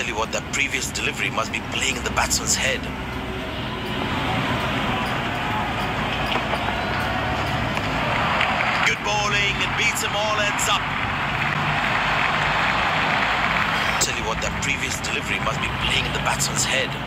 Tell you what, that previous delivery must be playing in the batsman's head. Good bowling, it beats them all, ends up. Tell you what, that previous delivery must be playing in the batsman's head.